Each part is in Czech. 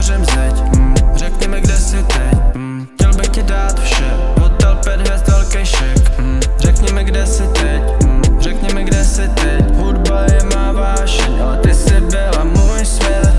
bořím zeď, řekni mi, kde jsi teď, chtěl bych ti dát vše, hotel 5 hvězd, velký šek, řekni mi, kde jsi teď, řekni mi, kde jsi teď, hudba je má vášeň, ale ty jsi byla můj svět.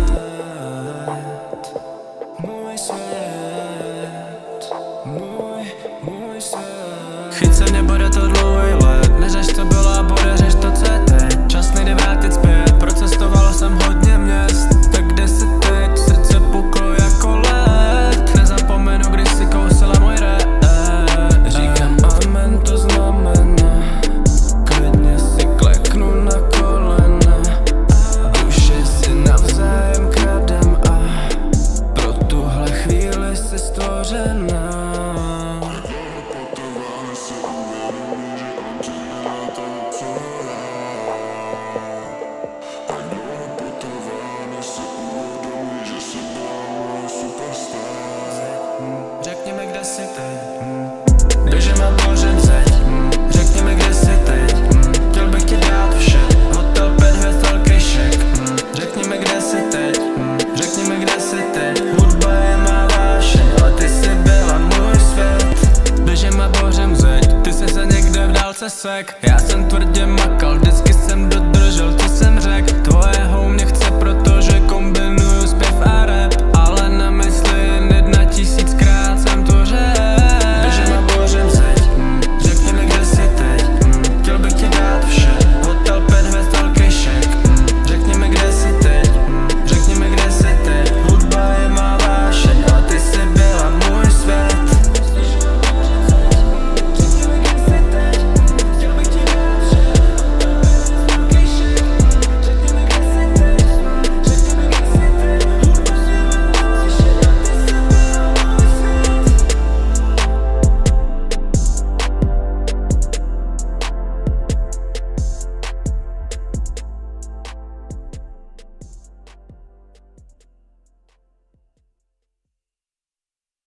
Můj svět, můj svět. Chyť se mě, bude to dlouhý let, neřeš co bylo a bude, řeš to, co je teď. Čas nejde vrátit zpět, procestoval jsem hodně měst. Tak kde jsi teď, srdce puklo jako led. Nezapomenu, když si kousila můj rap. Říkám amen, to znamená, klidně si kleknu na kolena. Duši si navzájem kradem a pro tuhle chvíli jsi stvořená. Řekni mi, kde jsi teď, držím a bořím zeď, řekni mi, kde jsi teď, chtěl bych ti dát vše, hotel 5 hvězd, velký šek, řekni mi, kde jsi teď, řekni mi, kde jsi teď, hudba je má vášeň, ale ty jsi byla můj svět. Držím a bořím zeď, ty jsi se někde v dálce sek, já jsem tvrdě makal, vždycky jsem dodržel, co jsem řekl, tvoje